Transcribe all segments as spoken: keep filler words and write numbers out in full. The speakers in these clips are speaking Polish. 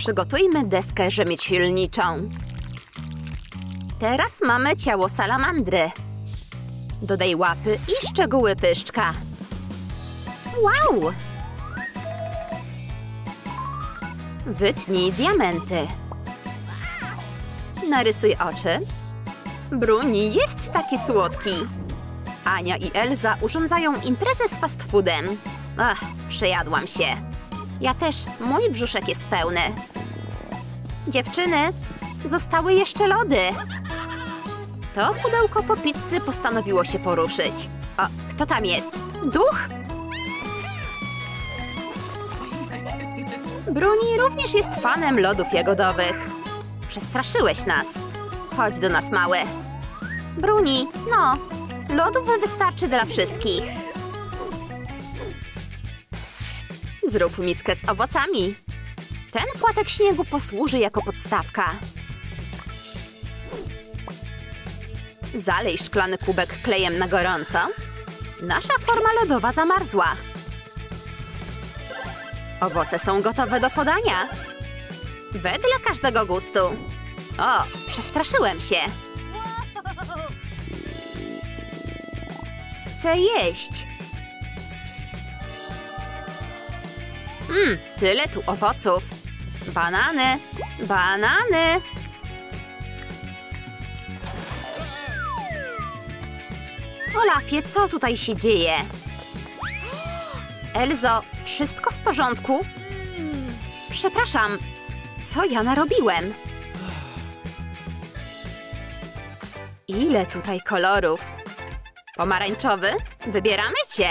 Przygotujmy deskę rzemieślniczą. Teraz mamy ciało salamandry. Dodaj łapy i szczegóły pyszczka. Wow! Wytnij diamenty. Narysuj oczy. Bruni jest taki słodki. Ania i Elza urządzają imprezę z fast foodem. Ach, przejadłam się. Ja też, mój brzuszek jest pełny. Dziewczyny, zostały jeszcze lody. To pudełko po pizzy postanowiło się poruszyć. O, kto tam jest? Duch? Bruni również jest fanem lodów jagodowych. Przestraszyłeś nas. Chodź do nas, mały. Bruni, no, lodów wystarczy dla wszystkich. Zrób miskę z owocami. Ten płatek śniegu posłuży jako podstawka. Zalej szklany kubek klejem na gorąco. Nasza forma lodowa zamarzła. Owoce są gotowe do podania. Wedle każdego gustu. O, przestraszyłem się. Chcę jeść. Mmm, tyle tu owoców. Banany, banany. Olafie, co tutaj się dzieje? Elzo, wszystko w porządku? Przepraszam, co ja narobiłem? Ile tutaj kolorów? Pomarańczowy? Wybieramy cię.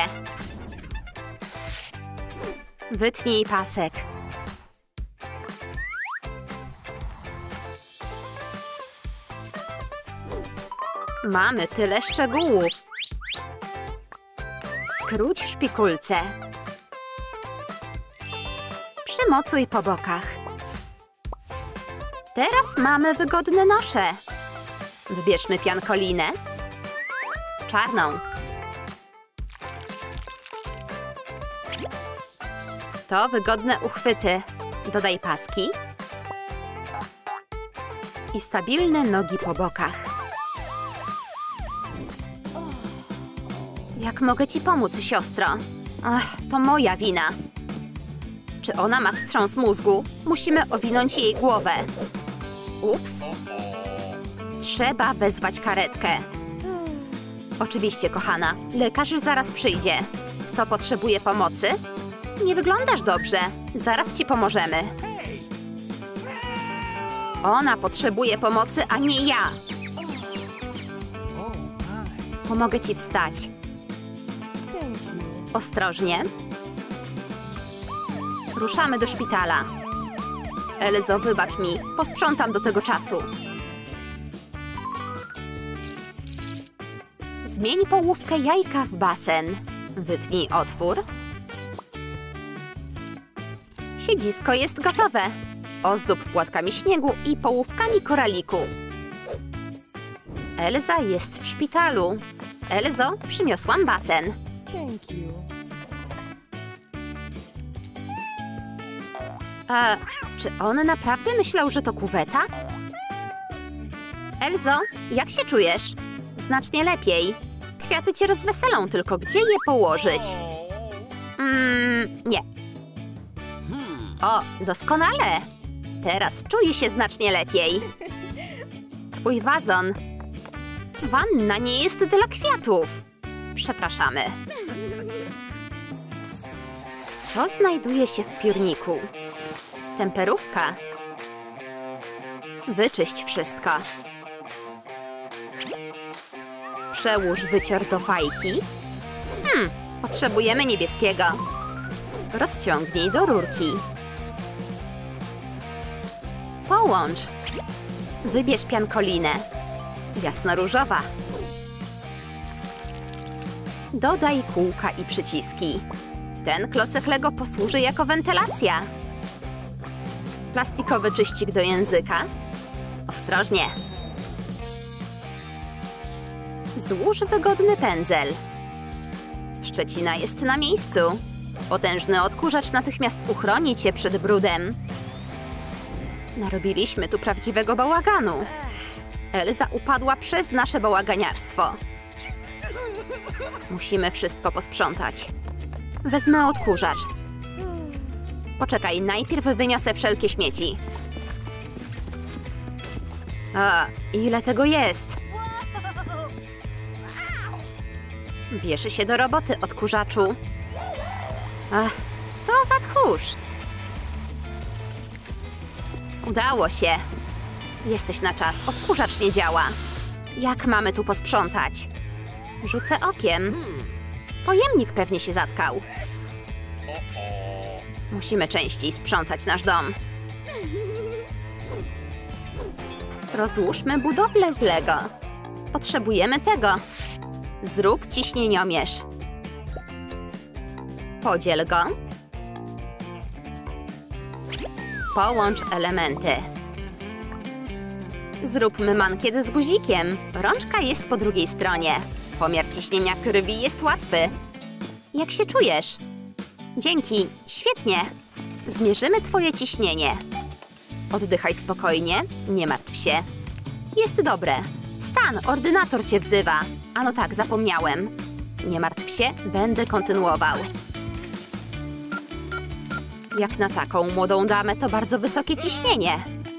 Wytnij pasek. Mamy tyle szczegółów. Skróć szpikulce. Przymocuj po bokach. Teraz mamy wygodne nosze. Wybierzmy piankolinę. Czarną. To wygodne uchwyty. Dodaj paski. I stabilne nogi po bokach. Jak mogę ci pomóc, siostro? Ach, to moja wina. Czy ona ma wstrząs mózgu? Musimy owinąć jej głowę. Ups. Trzeba wezwać karetkę. Oczywiście, kochana. Lekarz zaraz przyjdzie. Kto potrzebuje pomocy? Nie wyglądasz dobrze. Zaraz ci pomożemy. Ona potrzebuje pomocy, a nie ja. Pomogę ci wstać. Ostrożnie. Ruszamy do szpitala. Elzo, wybacz mi. Posprzątam do tego czasu. Zmień połówkę jajka w basen. Wytnij otwór. Siedzisko jest gotowe. Ozdób płatkami śniegu i połówkami koralików. Elza jest w szpitalu. Elzo, przyniosłam basen. A czy on naprawdę myślał, że to kuweta? Elzo, jak się czujesz? Znacznie lepiej. Kwiaty cię rozweselą, tylko gdzie je położyć? Mm, nie. O, doskonale. Teraz czuję się znacznie lepiej. Twój wazon. Wanna nie jest dla kwiatów. Przepraszamy. Co znajduje się w piórniku? Temperówka. Wyczyść wszystko. Przełóż wycier do fajki. Hmm, potrzebujemy niebieskiego. Rozciągnij do rurki. Połącz. Wybierz piankolinę. Jasnoróżowa. Dodaj kółka i przyciski. Ten klocek Lego posłuży jako wentylacja. Plastikowy czyścik do języka. Ostrożnie. Złóż wygodny pędzel. Szczecina jest na miejscu. Potężny odkurzacz natychmiast uchroni cię przed brudem. Narobiliśmy tu prawdziwego bałaganu. Elza upadła przez nasze bałaganiarstwo. Musimy wszystko posprzątać. Wezmę odkurzacz. Poczekaj, najpierw wyniosę wszelkie śmieci. A, ile tego jest? Bierz się do roboty, odkurzaczu. Ach, co za tchórz! Udało się. Jesteś na czas, odkurzacz nie działa. Jak mamy tu posprzątać? Rzucę okiem. Pojemnik pewnie się zatkał. Musimy częściej sprzątać nasz dom. Rozłóżmy budowlę z Lego. Potrzebujemy tego. Zrób ciśnieniomierz. Podziel go. Połącz elementy. Zróbmy mankiet z guzikiem. Rączka jest po drugiej stronie. Pomiar ciśnienia krwi jest łatwy. Jak się czujesz? Dzięki, świetnie. Zmierzymy twoje ciśnienie. Oddychaj spokojnie, nie martw się. Jest dobre. Stan, ordynator cię wzywa. A no tak, zapomniałem. Nie martw się, będę kontynuował. Jak na taką młodą damę to bardzo wysokie ciśnienie.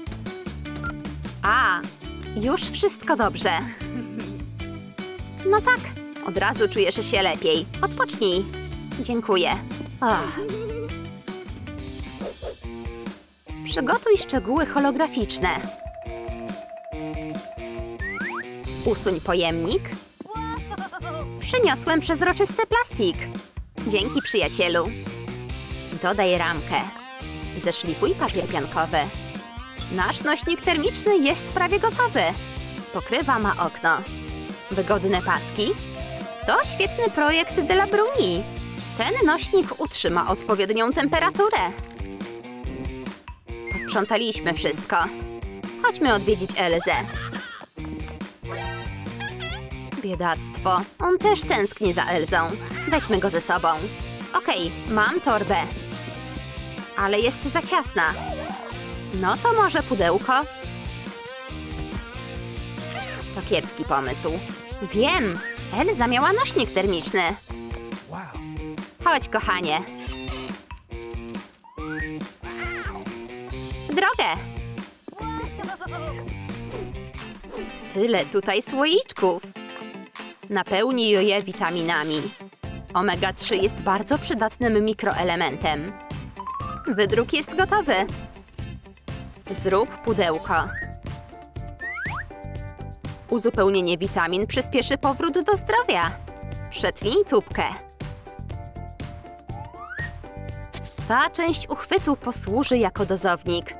A, już wszystko dobrze. No tak, od razu czujesz się lepiej. Odpocznij. Dziękuję. Ach. Przygotuj szczegóły holograficzne. Usuń pojemnik. Przyniosłem przezroczysty plastik. Dzięki, przyjacielu. Dodaj ramkę. Zeszlifuj papier piankowy. Nasz nośnik termiczny jest prawie gotowy. Pokrywa ma okno. Wygodne paski. To świetny projekt de la Bruni. Ten nośnik utrzyma odpowiednią temperaturę. Posprzątaliśmy wszystko. Chodźmy odwiedzić Elzę. Biedactwo. On też tęskni za Elzą. Weźmy go ze sobą. Okej, mam torbę. Ale jest za ciasna. No to może pudełko? To kiepski pomysł. Wiem! Elza miała nośnik termiczny. Chodź, kochanie. W drogę! Tyle tutaj słoiczków. Napełnij je witaminami. omega trzy jest bardzo przydatnym mikroelementem. Wydruk jest gotowy. Zrób pudełko. Uzupełnienie witamin przyspieszy powrót do zdrowia. Przetnij tubkę. Ta część uchwytu posłuży jako dozownik.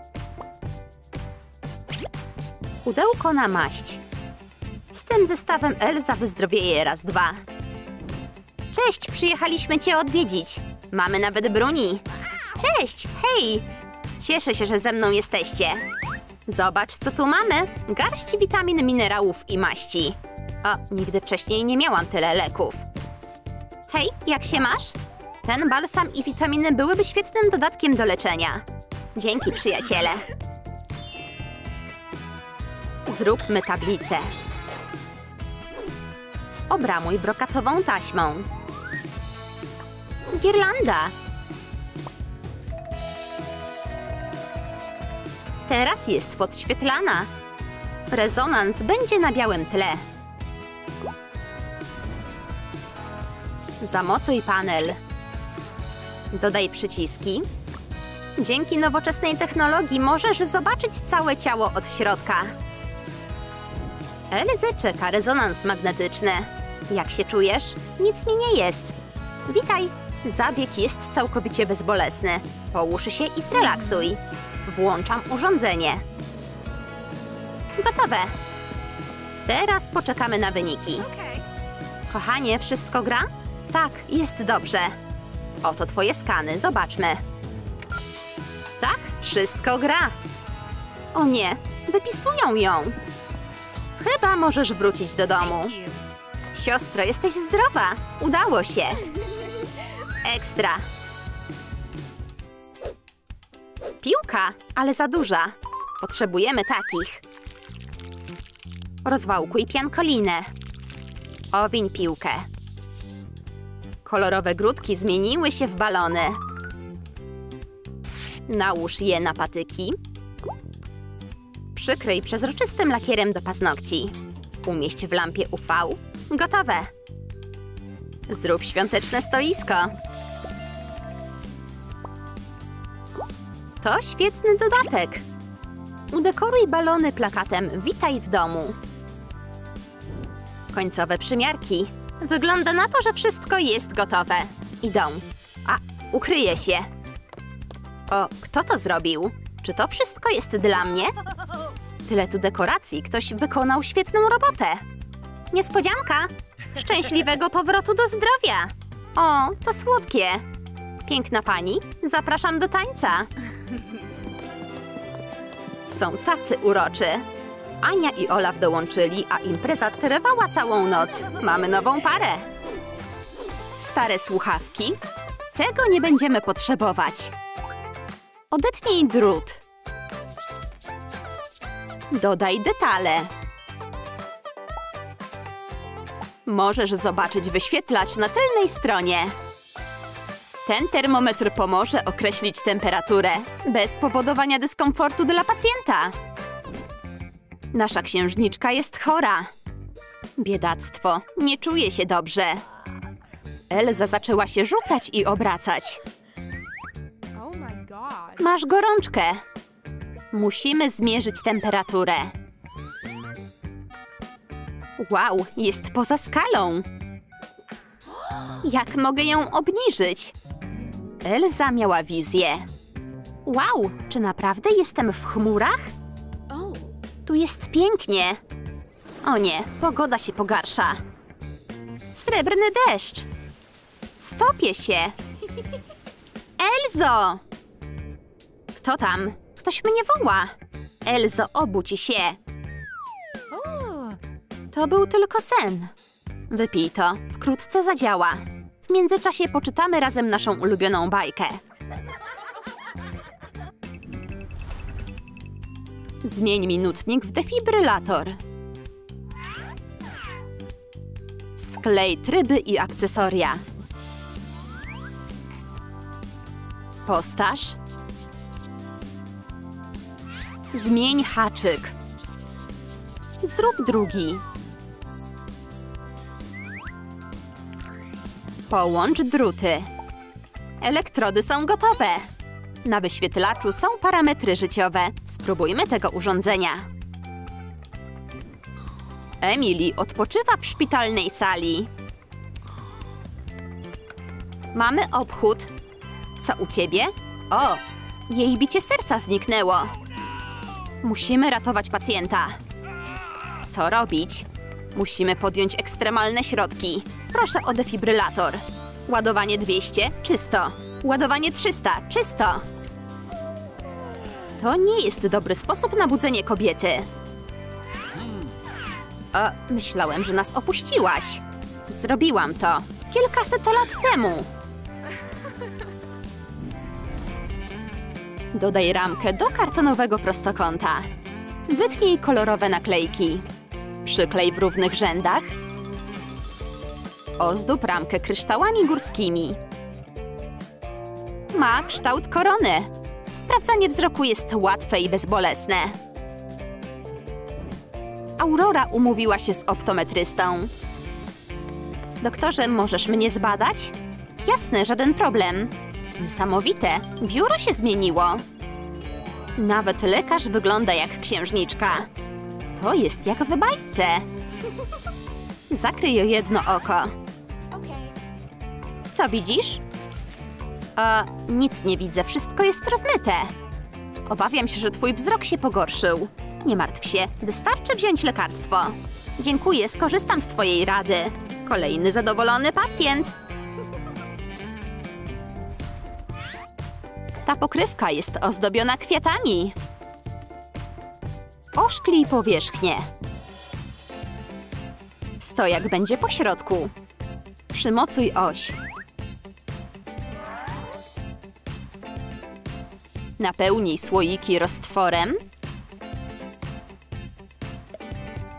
Pudełko na maść. Z tym zestawem Elza wyzdrowieje raz, dwa. Cześć, przyjechaliśmy cię odwiedzić. Mamy nawet bruni. Cześć, hej! Cieszę się, że ze mną jesteście. Zobacz, co tu mamy. Garść witamin, minerałów i maści. O, nigdy wcześniej nie miałam tyle leków. Hej, jak się masz? Ten balsam i witaminy byłyby świetnym dodatkiem do leczenia. Dzięki, przyjaciele. Zróbmy tablicę. Obramuj brokatową taśmą. Girlanda. Teraz jest podświetlana. Rezonans będzie na białym tle. Zamocuj panel. Dodaj przyciski. Dzięki nowoczesnej technologii możesz zobaczyć całe ciało od środka. Elzę czeka rezonans magnetyczny. Jak się czujesz? Nic mi nie jest. Witaj. Zabieg jest całkowicie bezbolesny. Połóż się i zrelaksuj. Włączam urządzenie. Gotowe. Teraz poczekamy na wyniki. Kochanie, wszystko gra? Tak, jest dobrze. Oto twoje skany, zobaczmy. Tak, wszystko gra. O nie, wypisują ją. Chyba możesz wrócić do domu. Siostro, jesteś zdrowa. Udało się. Ekstra. Piłka, ale za duża. Potrzebujemy takich. Rozwałkuj piankolinę. Owiń piłkę. Kolorowe grudki zmieniły się w balony. Nałóż je na patyki. Przykryj przezroczystym lakierem do paznokci. Umieść w lampie U V. Gotowe. Zrób świąteczne stoisko. To świetny dodatek. Udekoruj balony plakatem Witaj w domu. Końcowe przymiarki. Wygląda na to, że wszystko jest gotowe. Idą. A, ukryję się. O, kto to zrobił? Czy to wszystko jest dla mnie? Tyle tu dekoracji. Ktoś wykonał świetną robotę. Niespodzianka. Szczęśliwego powrotu do zdrowia. O, to słodkie. Piękna pani, zapraszam do tańca. Są tacy uroczy. Ania i Olaf dołączyli, a impreza trwała całą noc. Mamy nową parę. Stare słuchawki? Tego nie będziemy potrzebować. Odetnij drut. Dodaj detale. Możesz zobaczyć wyświetlacz na tylnej stronie. Ten termometr pomoże określić temperaturę bez powodowania dyskomfortu dla pacjenta. Nasza księżniczka jest chora. Biedactwo, nie czuje się dobrze. Elza zaczęła się rzucać i obracać. Masz gorączkę. Musimy zmierzyć temperaturę. Wow, jest poza skalą. Jak mogę ją obniżyć? Elza miała wizję. Wow, czy naprawdę jestem w chmurach? Tu jest pięknie. O nie, pogoda się pogarsza. Srebrny deszcz. Stopię się. Elzo! Kto tam? Ktoś mnie woła. Elzo, obudź się. To był tylko sen. Wypij to, wkrótce zadziała. W międzyczasie poczytamy razem naszą ulubioną bajkę. Zmień minutnik w defibrylator. Sklej tryby i akcesoria. Postaż. Zmień haczyk. Zrób drugi. Połącz druty. Elektrody są gotowe. Na wyświetlaczu są parametry życiowe. Spróbujmy tego urządzenia. Emily odpoczywa w szpitalnej sali. Mamy obchód. Co u ciebie? O, jej bicie serca zniknęło. Musimy ratować pacjenta. Co robić? Musimy podjąć ekstremalne środki. Proszę o defibrylator. Ładowanie dwieście, czysto. Ładowanie trzysta, czysto. To nie jest dobry sposób na budzenie kobiety. O, myślałem, że nas opuściłaś. Zrobiłam to kilkaset lat temu. Dodaj ramkę do kartonowego prostokąta. Wytnij kolorowe naklejki. Przyklej w równych rzędach. Ozdób ramkę kryształami górskimi. Ma kształt korony. Sprawdzanie wzroku jest łatwe i bezbolesne. Aurora umówiła się z optometrystą. Doktorze, możesz mnie zbadać? Jasne, żaden problem. Niesamowite, biuro się zmieniło. Nawet lekarz wygląda jak księżniczka. To jest jak w bajce. Zakryj jedno oko. Co widzisz? A, nic nie widzę, wszystko jest rozmyte. Obawiam się, że twój wzrok się pogorszył. Nie martw się, wystarczy wziąć lekarstwo. Dziękuję, skorzystam z twojej rady. Kolejny zadowolony pacjent. Ta pokrywka jest ozdobiona kwiatami. Oszklij powierzchnię. Stojak będzie po środku. Przymocuj oś. Napełnij słoiki roztworem.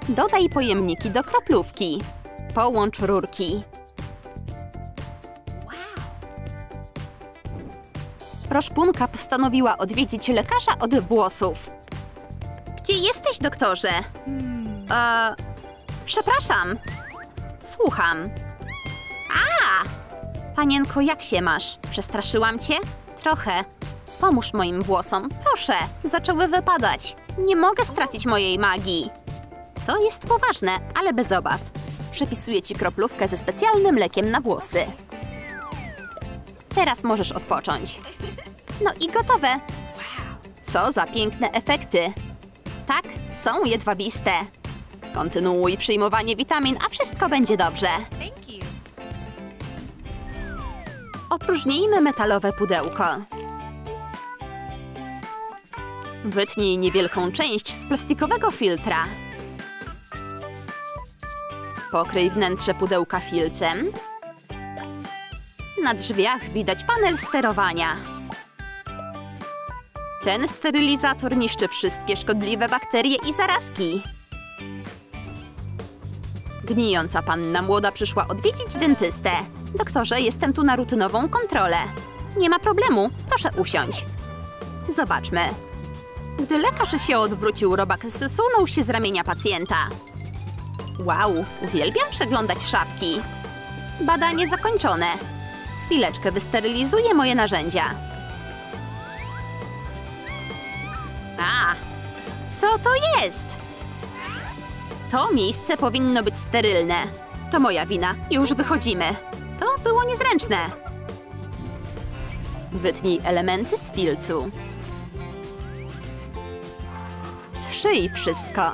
Dodaj pojemniki do kroplówki. Połącz rurki. Roszpunka postanowiła odwiedzić lekarza od włosów. Gdzie jesteś, doktorze? E, przepraszam. Słucham. A! Panienko, jak się masz? Przestraszyłam cię? Trochę. Pomóż moim włosom, proszę. Zaczęły wypadać. Nie mogę stracić mojej magii. To jest poważne, ale bez obaw. Przepisuję ci kroplówkę ze specjalnym lekiem na włosy. Teraz możesz odpocząć. No i gotowe. Co za piękne efekty. Tak, są jedwabiste. Kontynuuj przyjmowanie witamin, a wszystko będzie dobrze. Opróżnijmy metalowe pudełko. Wytnij niewielką część z plastikowego filtra. Pokryj wnętrze pudełka filcem. Na drzwiach widać panel sterowania. Ten sterylizator niszczy wszystkie szkodliwe bakterie i zarazki. Gnijąca panna młoda przyszła odwiedzić dentystę. Doktorze, jestem tu na rutynową kontrolę. Nie ma problemu, proszę usiąść. Zobaczmy. Gdy lekarz się odwrócił, robak zsunął się z ramienia pacjenta. Wow, uwielbiam przeglądać szafki. Badanie zakończone. Chwileczkę, wysterylizuję moje narzędzia. A, co to jest? To miejsce powinno być sterylne. To moja wina. Już wychodzimy. To było niezręczne. Wytnij elementy z filcu. Zszyj wszystko.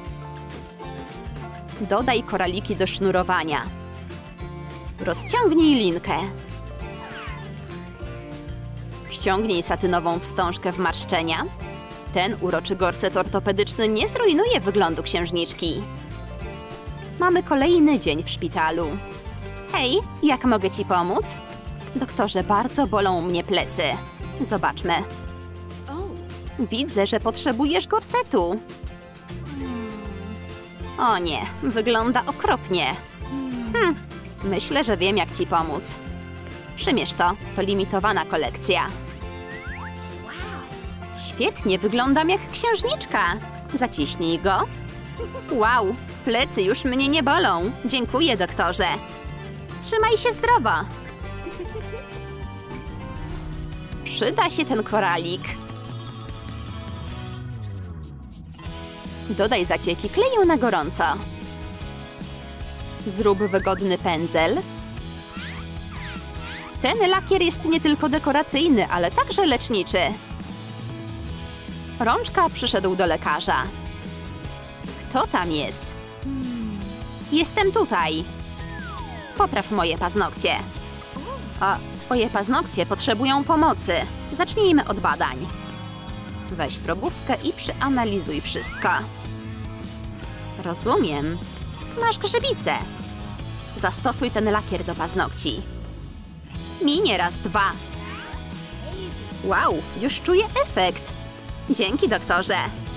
Dodaj koraliki do sznurowania. Rozciągnij linkę. Ściągnij satynową wstążkę wmarszczenia. Ten uroczy gorset ortopedyczny nie zrujnuje wyglądu księżniczki. Mamy kolejny dzień w szpitalu. Hej, jak mogę ci pomóc? Doktorze, bardzo bolą mnie plecy. Zobaczmy. Widzę, że potrzebujesz gorsetu. O nie, wygląda okropnie. Hm, myślę, że wiem, jak ci pomóc. Przymierz to, to limitowana kolekcja. Świetnie, wyglądam jak księżniczka. Zaciśnij go. Wow, plecy już mnie nie bolą. Dziękuję, doktorze. Trzymaj się zdrowo. Przyda się ten koralik. Dodaj zacieki kleju na gorąco. Zrób wygodny pędzel. Ten lakier jest nie tylko dekoracyjny, ale także leczniczy. Rączka przyszedł do lekarza. Kto tam jest? Jestem tutaj. Popraw moje paznokcie. A twoje paznokcie potrzebują pomocy. Zacznijmy od badań. Weź probówkę i przeanalizuj wszystko. Rozumiem. Masz grzybicę. Zastosuj ten lakier do paznokci. Minie raz, dwa. Wow, już czuję efekt. Dzięki, doktorze.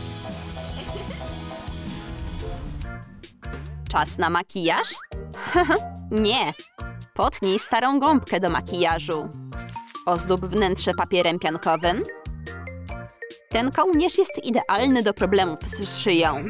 Czas na makijaż? Nie. Potnij starą gąbkę do makijażu. Ozdób wnętrze papierem piankowym. Ten kołnierz jest idealny do problemów z szyją.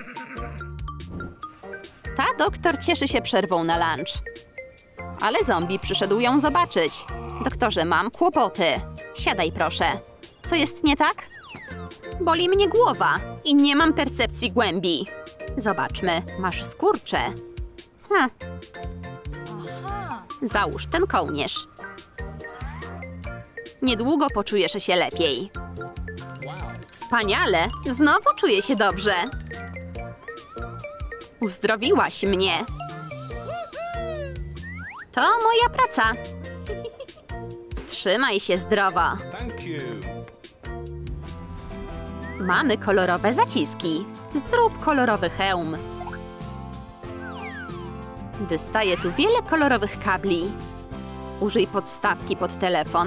Ta doktor cieszy się przerwą na lunch. Ale zombie przyszedł ją zobaczyć. Doktorze, mam kłopoty. Siadaj, proszę. Co jest nie tak? Boli mnie głowa i nie mam percepcji głębi. Zobaczmy, masz skurcze. Hm. Załóż ten kołnierz. Niedługo poczujesz się lepiej. Wspaniale! Znowu czuję się dobrze. Uzdrowiłaś mnie. To moja praca. Trzymaj się zdrowo. Mamy kolorowe zaciski. Zrób kolorowy hełm. Wystaje tu wiele kolorowych kabli. Użyj podstawki pod telefon.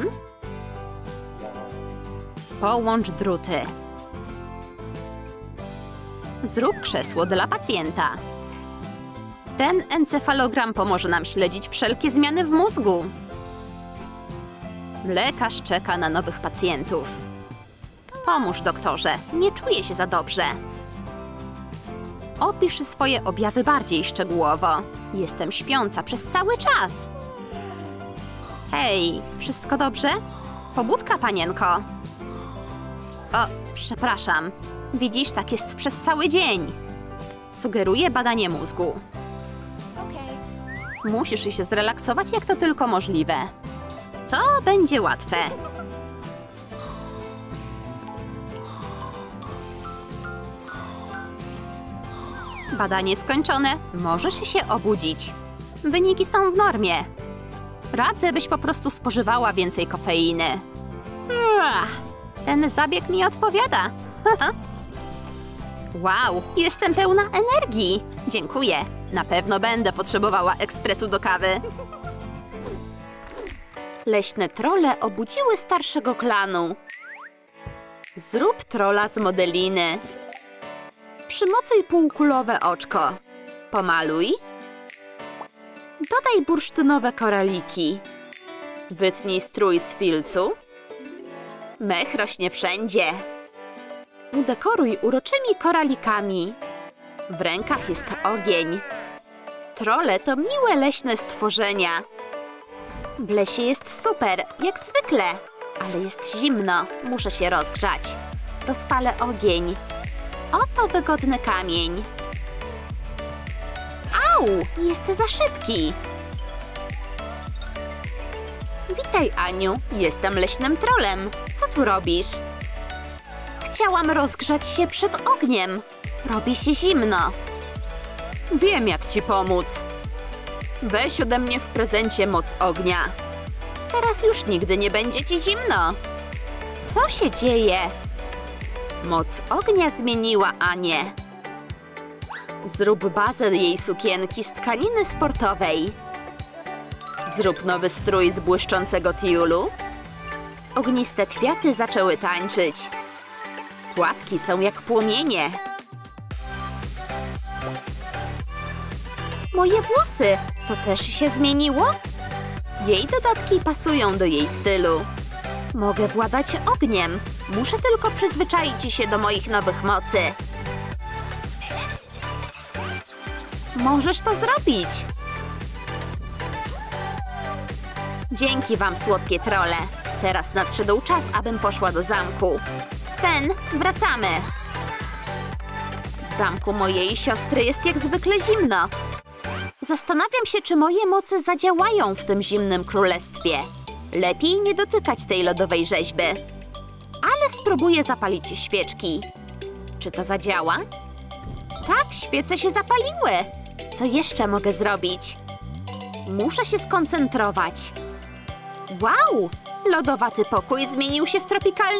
Połącz druty. Zrób krzesło dla pacjenta. Ten encefalogram pomoże nam śledzić wszelkie zmiany w mózgu. Lekarz czeka na nowych pacjentów. Pomóż, doktorze, nie czuję się za dobrze. Opisz swoje objawy bardziej szczegółowo. Jestem śpiąca przez cały czas. Hej, wszystko dobrze? Pobudka, panienko. O, przepraszam. Widzisz, tak jest przez cały dzień. Sugeruję badanie mózgu. Musisz się zrelaksować, jak to tylko możliwe. To będzie łatwe. Badanie skończone. Możesz się obudzić. Wyniki są w normie. Radzę, byś po prostu spożywała więcej kofeiny. Ten zabieg mi odpowiada. Wow, jestem pełna energii. Dziękuję. Na pewno będę potrzebowała ekspresu do kawy. Leśne trolle obudziły starszego klanu. Zrób trolla z modeliny. Przymocuj półkulowe oczko. Pomaluj. Dodaj bursztynowe koraliki. Wytnij strój z filcu. Mech rośnie wszędzie. Udekoruj uroczymi koralikami. W rękach jest ogień. Trolle to miłe leśne stworzenia. W lesie jest super, jak zwykle. Ale jest zimno, muszę się rozgrzać. Rozpalę ogień. Oto wygodny kamień. Au, jest za szybki. Witaj, Aniu. Jestem leśnym trolem. Co tu robisz? Chciałam rozgrzać się przed ogniem. Robi się zimno. Wiem, jak ci pomóc. Weź ode mnie w prezencie moc ognia. Teraz już nigdy nie będzie ci zimno. Co się dzieje? Moc ognia zmieniła Anię. Zrób bazę jej sukienki z tkaniny sportowej. Zrób nowy strój z błyszczącego tiulu. Ogniste kwiaty zaczęły tańczyć. Płatki są jak płomienie. Moje włosy, to też się zmieniło? Jej dodatki pasują do jej stylu. Mogę władać ogniem. Muszę tylko przyzwyczaić się do moich nowych mocy. Możesz to zrobić. Dzięki wam, słodkie trolle. Teraz nadszedł czas, abym poszła do zamku. Sven, wracamy. W zamku mojej siostry jest jak zwykle zimno. Zastanawiam się, czy moje moce zadziałają w tym zimnym królestwie. Lepiej nie dotykać tej lodowej rzeźby. Ale spróbuję zapalić świeczki. Czy to zadziała? Tak, świece się zapaliły. Co jeszcze mogę zrobić? Muszę się skoncentrować. Wow! Lodowaty pokój zmienił się w tropikalny...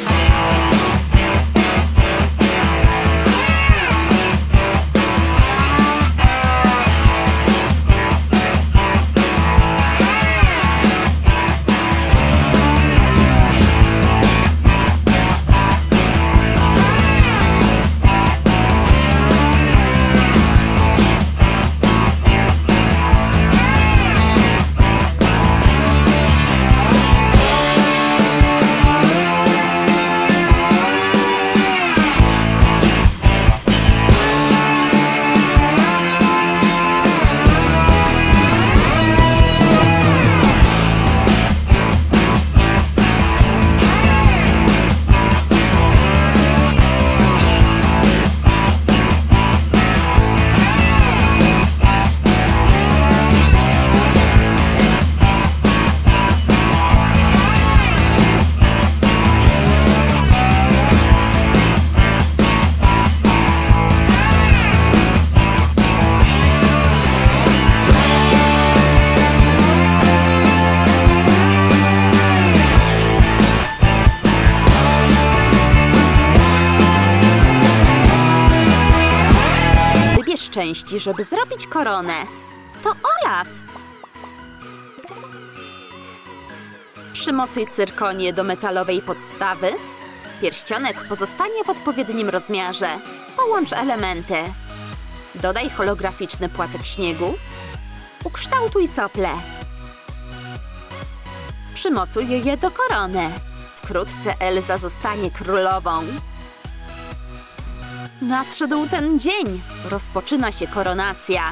części, żeby zrobić koronę. To Olaf! Przymocuj cyrkonię do metalowej podstawy. Pierścionek pozostanie w odpowiednim rozmiarze. Połącz elementy. Dodaj holograficzny płatek śniegu. Ukształtuj sople. Przymocuj je do korony. Wkrótce Elza zostanie królową. Nadszedł ten dzień. Rozpoczyna się koronacja.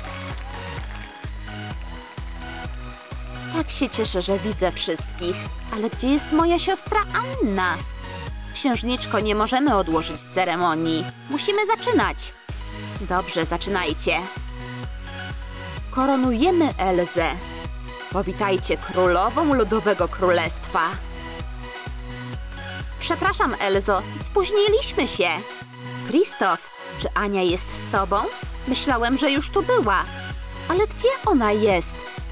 Tak się cieszę, że widzę wszystkich. Ale gdzie jest moja siostra Anna? Księżniczko, nie możemy odłożyć ceremonii. Musimy zaczynać. Dobrze, zaczynajcie. Koronujemy Elzę. Powitajcie królową Lodowego Królestwa. Przepraszam, Elzo, spóźniliśmy się. Krzysztof, czy Ania jest z tobą? Myślałem, że już tu była. Ale gdzie ona jest?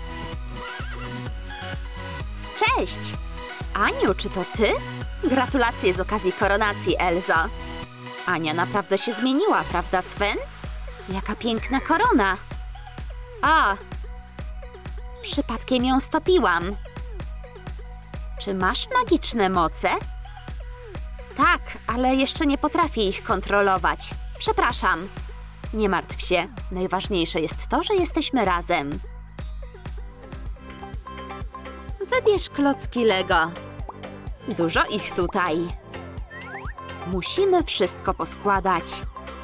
Cześć! Aniu, czy to ty? Gratulacje z okazji koronacji, Elzo. Ania naprawdę się zmieniła, prawda, Sven? Jaka piękna korona. A, przypadkiem ją stopiłam. Czy masz magiczne moce? Tak, ale jeszcze nie potrafię ich kontrolować. Przepraszam. Nie martw się. Najważniejsze jest to, że jesteśmy razem. Wybierz klocki Lego. Dużo ich tutaj. Musimy wszystko poskładać.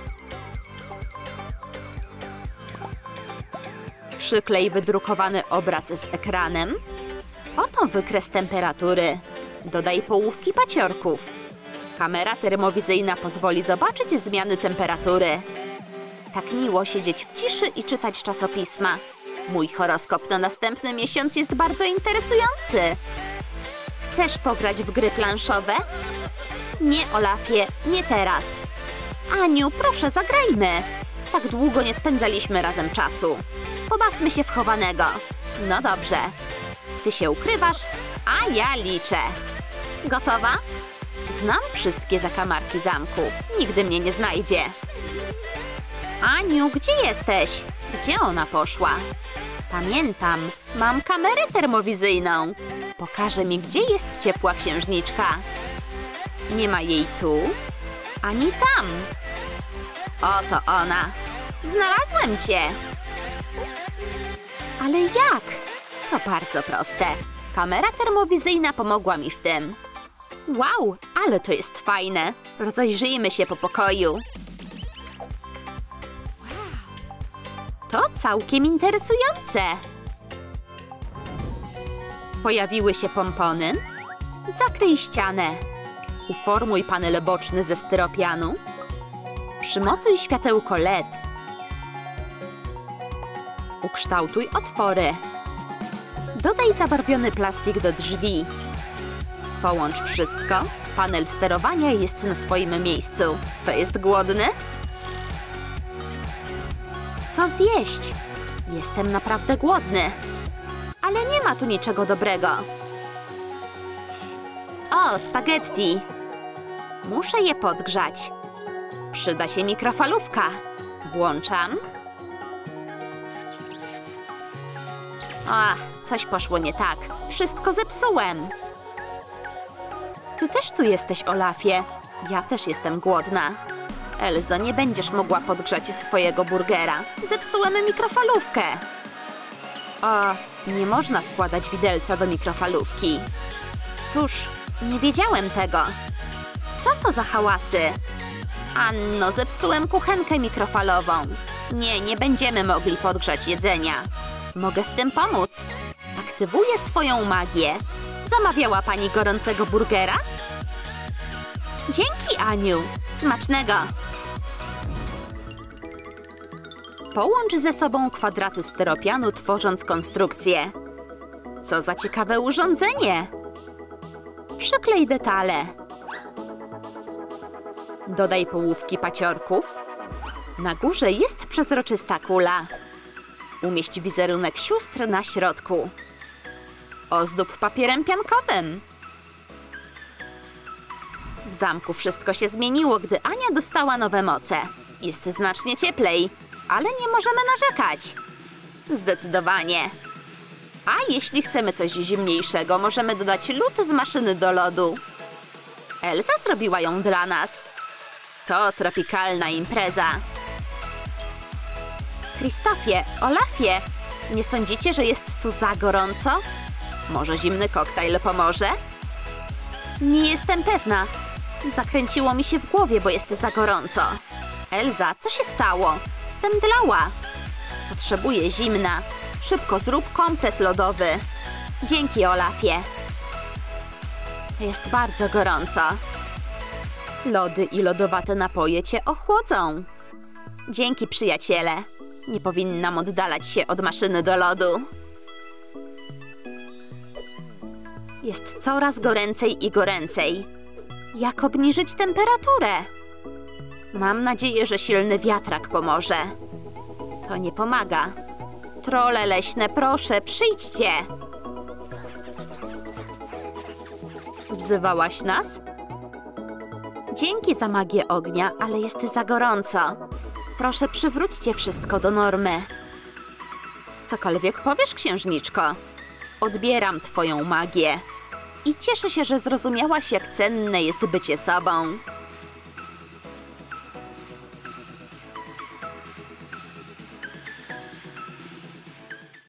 Przyklej wydrukowany obraz z ekranem. Oto wykres temperatury. Dodaj połówki paciorków. Kamera termowizyjna pozwoli zobaczyć zmiany temperatury. Tak miło siedzieć w ciszy i czytać czasopisma. Mój horoskop na następny miesiąc jest bardzo interesujący. Chcesz pograć w gry planszowe? Nie, Olafie, nie teraz. Aniu, proszę, zagrajmy. Tak długo nie spędzaliśmy razem czasu. Pobawmy się w chowanego. No dobrze. Ty się ukrywasz, a ja liczę. Gotowa? Znam wszystkie zakamarki zamku. Nigdy mnie nie znajdzie. Aniu, gdzie jesteś? Gdzie ona poszła? Pamiętam, mam kamerę termowizyjną. Pokaże mi, gdzie jest ciepła księżniczka. Nie ma jej tu, ani tam. Oto ona. Znalazłem cię. Ale jak? To bardzo proste. Kamera termowizyjna pomogła mi w tym. Wow, ale to jest fajne. Rozejrzyjmy się po pokoju. To całkiem interesujące. Pojawiły się pompony. Zakryj ścianę. Uformuj panel boczny ze styropianu. Przymocuj światełko L E D. Ukształtuj otwory. Dodaj zabarwiony plastik do drzwi. Połącz wszystko. Panel sterowania jest na swoim miejscu. To jest głodny? Co zjeść? Jestem naprawdę głodny. Ale nie ma tu niczego dobrego. O, spaghetti. Muszę je podgrzać. Przyda się mikrofalówka. Włączam. A, coś poszło nie tak. Wszystko zepsułem. Ty też tu jesteś, Olafie. Ja też jestem głodna. Elzo, nie będziesz mogła podgrzać swojego burgera. Zepsułem mikrofalówkę. O, nie można wkładać widelca do mikrofalówki. Cóż, nie wiedziałem tego. Co to za hałasy? Anno, zepsułem kuchenkę mikrofalową. Nie, nie będziemy mogli podgrzać jedzenia. Mogę w tym pomóc. Aktywuję swoją magię. Zamawiała pani gorącego burgera? Dzięki, Aniu. Smacznego. Połącz ze sobą kwadraty styropianu, tworząc konstrukcję. Co za ciekawe urządzenie. Przyklej detale. Dodaj połówki paciorków. Na górze jest przezroczysta kula. Umieść wizerunek sióstr na środku. Ozdób papierem piankowym. W zamku wszystko się zmieniło, gdy Ania dostała nowe moce. Jest znacznie cieplej, ale nie możemy narzekać. Zdecydowanie. A jeśli chcemy coś zimniejszego, możemy dodać lód z maszyny do lodu. Elsa zrobiła ją dla nas. To tropikalna impreza. Krzysztofie, Olafie, nie sądzicie, że jest tu za gorąco? Może zimny koktajl pomoże? Nie jestem pewna. Zakręciło mi się w głowie, bo jest za gorąco. Elza, co się stało? Zemdlała. Potrzebuję zimna. Szybko zrób kompres lodowy. Dzięki, Olafie. Jest bardzo gorąco. Lody i lodowate napoje cię ochłodzą. Dzięki, przyjaciele. Nie powinnam oddalać się od maszyny do lodu. Jest coraz goręcej i goręcej. Jak obniżyć temperaturę? Mam nadzieję, że silny wiatrak pomoże. To nie pomaga. Trolle leśne, proszę, przyjdźcie! Wzywałaś nas? Dzięki za magię ognia, ale jest za gorąco. Proszę, przywróćcie wszystko do normy. Cokolwiek powiesz, księżniczko. Odbieram twoją magię. I cieszę się, że zrozumiałaś, jak cenne jest bycie sobą.